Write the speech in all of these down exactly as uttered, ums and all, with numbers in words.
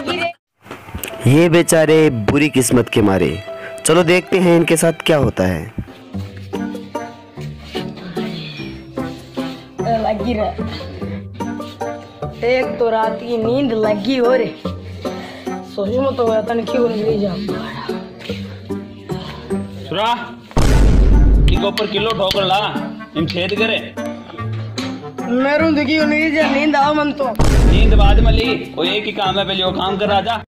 ये बेचारे बुरी किस्मत के मारे। चलो देखते हैं इनके साथ क्या होता है। लगी रहा एक तो रात की नींद लगी हो रे सोच में तो वेतन क्यों नहीं जा सुरा की ऊपर किलो ठोकर ला इन छेद करे मेरू देखी नहीं जा नींद आओ मन तो नींद बाद में ली वो एक ही काम है पहले वो काम कर राजा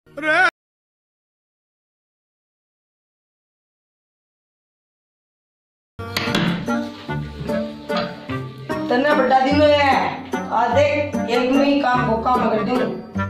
तन्ने बड़ा दिन है आज देख एक में ही काम वो काम कर दूं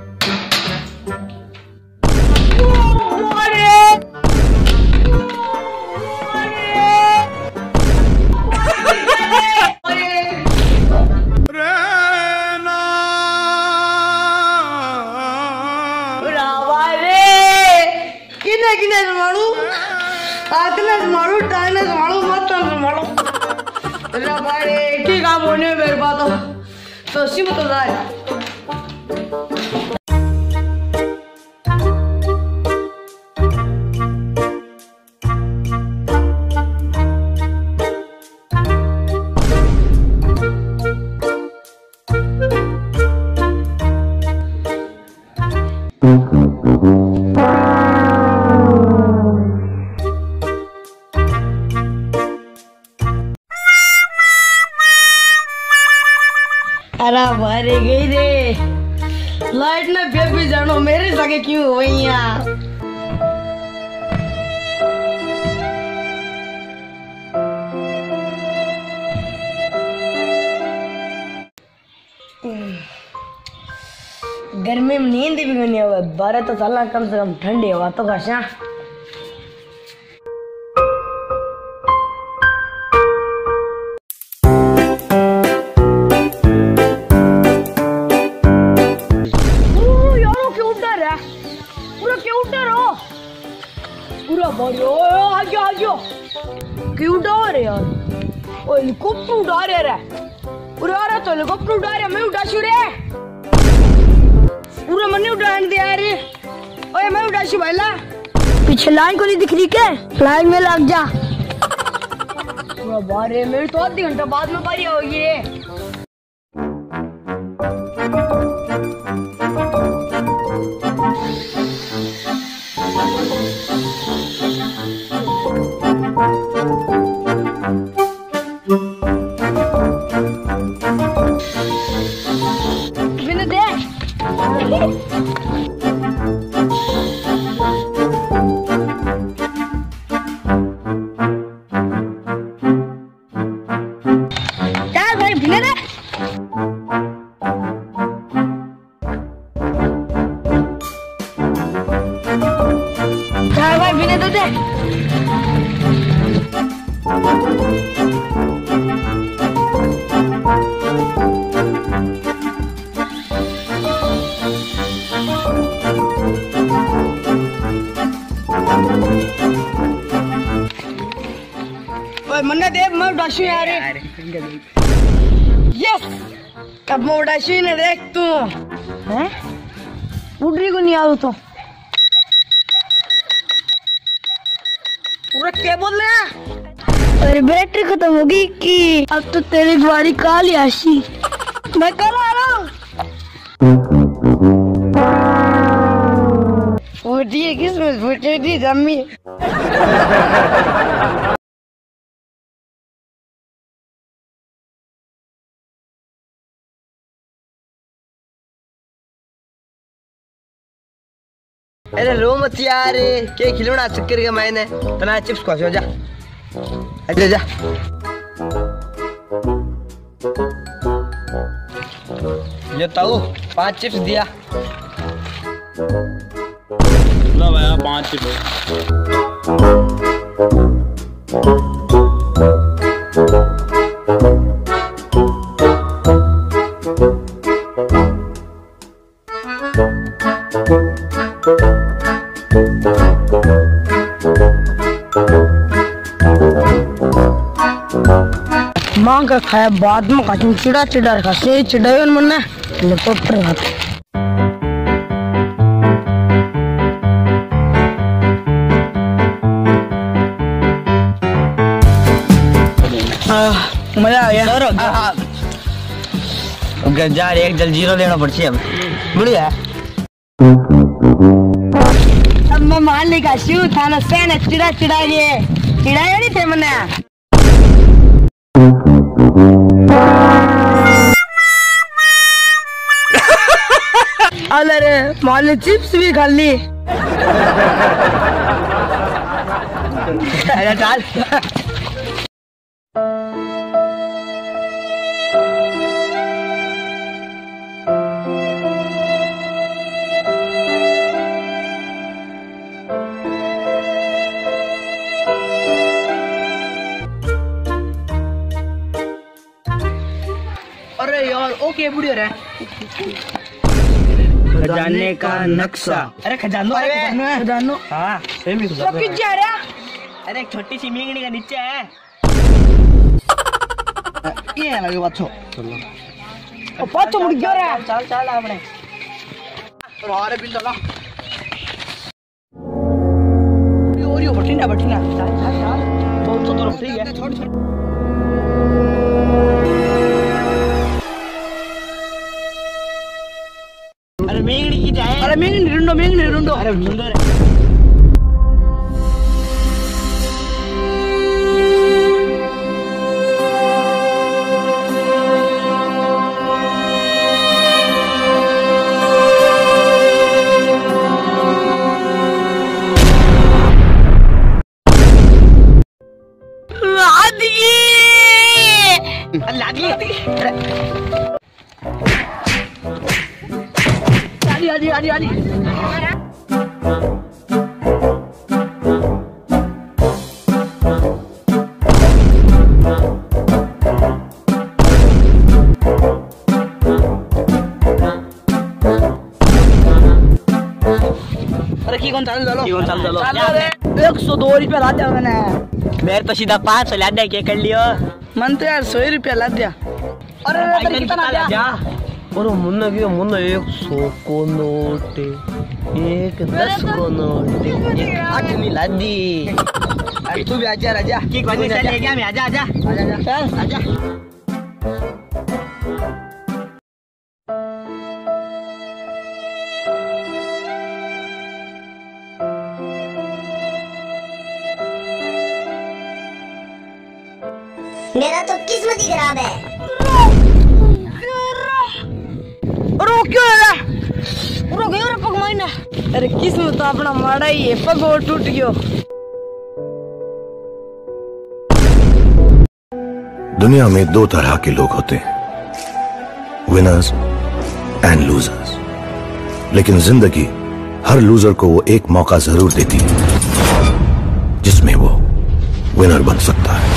किने किने मारू आतने मारू टाइने मारू मत मारू अरे भाई ठीक काम होने मेरे बात तो सी बता रहा अरे मारे गई रे लाइट ना बेबी जानो मेरे सगे क्यों हो गई यार गर्मी में नींद भी नहीं आवे बारह तो साल कम से कम ठंडी हवा तो खासा पूरा बढ़िया आ गया आ गया क्यों उड़ा रहे यार ओ हेलीकॉप्टर उड़ा रहे रे पूरा आ रहा तो हेलीकॉप्टर उड़ा रहा मैं उड़ा छु रे पूरा मने उड़ान दे यार ओए मैं उड़ा छु भाईला पीछे लाइन को नहीं दिख रही क्या लाइन में लग जा पूरा बारे मेरे तो आधी घंटा बाद में बारी होगी मैंने देख यार भाई भिने दे यार भाई भिने तो दे मन्ने देख मैं उड़ाशू यार यस अब मैं उड़ाशू ने देख तू हैं उड़ रही को नहीं आऊ तो पूरा क्या बोल रहा है अरे बैटरी खत्म होगी कि अब तो तेरी गाड़ी काली आशी मैं कल आ रहा हूँ फूटी किसमें फूटी थी जम्मी अरे रो मत यार के खिलौना चक्कर के मैंने तना चिप्स खा जा अच्छा जा ये ताऊ पांच चिप्स दिया लो भैया पांच चिप्स मांग कर खाया बाद में खाती चिड़ा चिड़ा रखा से चिड़ाई मन हेलीकॉप्टर यार जा रे एक जल जीरो लेना पड़ছে अब बढ़िया अब मैं मान ली का शू था ना सेन चिड़ा चिड़ा ये चिड़ा नहीं थे मने अरे मान ली चिप्स भी खा ली अरे डाल अरे यार ओके बुढ़िया रे खजाने का नक्शा अरे खजानो खजानो हाँ सेम ही सब किस जा रहा अरे एक छोटी सी मेंगनी का नीचे है ये लगे बच्चों ओ पाछो मुड़ गया रे चल चल आपने अरे बिंदा ना ये ओरियो बठिना बठिना चल चल चल बहुत तो तरफ से है छोड़ छोड़ अरे मेंगनी की जाए अरे मेंगनी रुंडो मेंगनी रुंडो अरे रुंडो रे लादी आदि आदि आदि अरे की कौन चालू चलो की कौन चालू चलो एक सौ दो रुपया ला दिया मैंने मेरे तो सीधा पाँच सौ लादा क्या कर लियो मन तो यार सौ रुपया ला दिया अरे कितना ला दिया और मुन्ना की मुन्ना एक सौ को नोट एक दस को नोट एक आठवीं लादी अरे तू भी आजा राजा की कौन सा ले गया मैं आजा आजा आजा चल आजा मेरा तो किस्मत ही खराब है। रो क्यों है रो गयो रे पग मायना अरे किस्मत तो अपना माड़ा ही है पग और टूट गयो दुनिया में दो तरह के लोग होते हैं, विनर्स एंड लूजर्स। लेकिन जिंदगी हर लूजर को वो एक मौका जरूर देती है जिसमें वो विनर बन सकता है।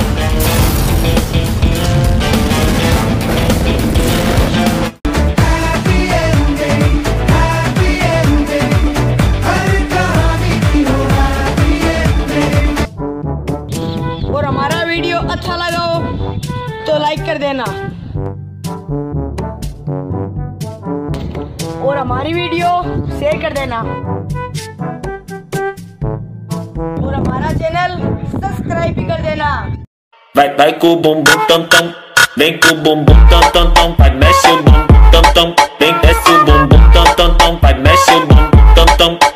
और हमारा वीडियो अच्छा लगा हो तो लाइक कर देना और हमारी वीडियो शेयर कर देना और हमारा चैनल सब्सक्राइब भी कर देना। Vai, vai com o bumbum tam tam, vem com o bumbum tam tam tam, vai mexe o bumbum tam tam, vem desce o bumbum tam tam tam, vai mexe o bumbum tam tam.